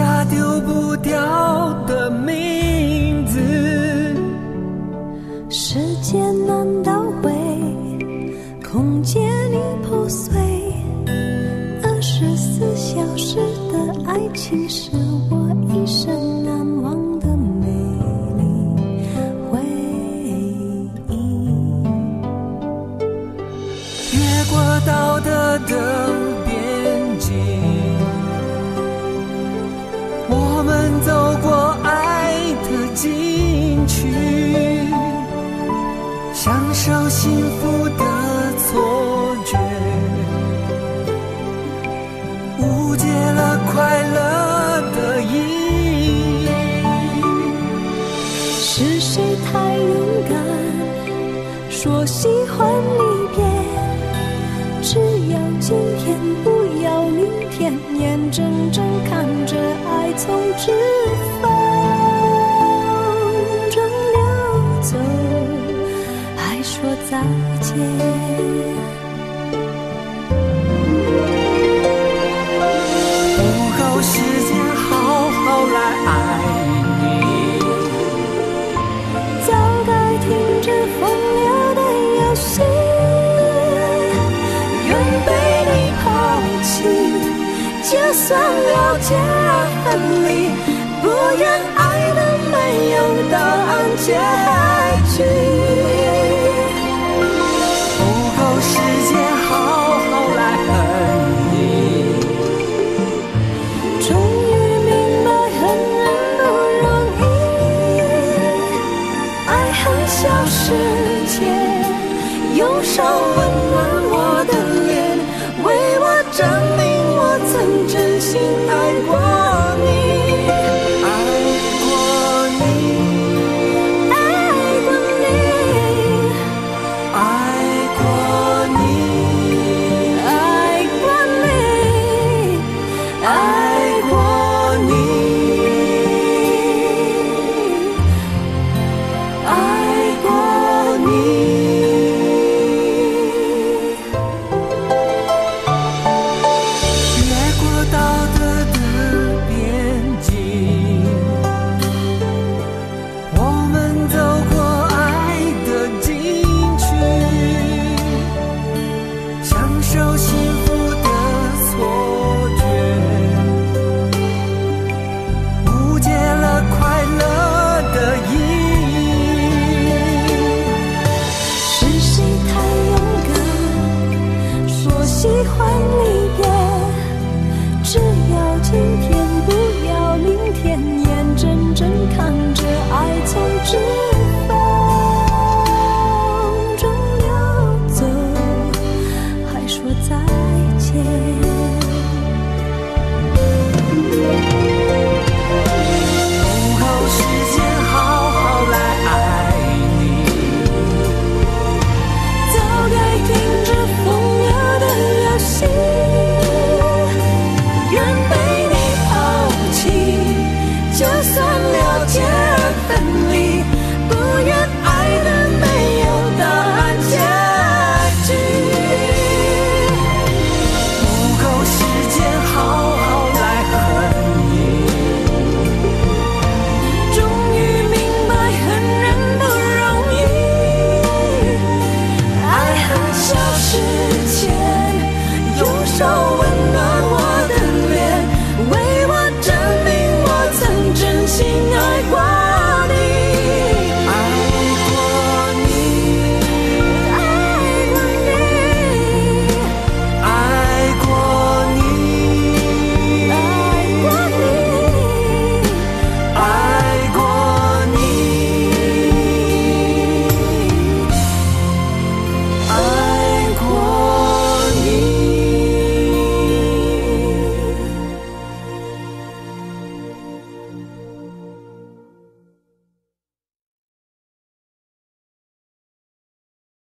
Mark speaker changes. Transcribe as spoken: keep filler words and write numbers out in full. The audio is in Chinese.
Speaker 1: 下丢不掉的名字。
Speaker 2: 时间难倒回，空间已破碎，二十四小时的爱情是我一生难忘的美丽回忆。
Speaker 1: 越过道德的边境，我们走过爱的禁区，享受幸福的错觉，误解了快乐的意义。
Speaker 2: 是谁太勇敢，说喜欢离别？只要今天，不要明天，眼睁睁看着爱从指缝中流走，还说再见。
Speaker 1: 不够时间好好来爱你，
Speaker 2: 早该停止风流的游戏，愿被你抛弃，就算了解而分离，不愿爱的没有答案结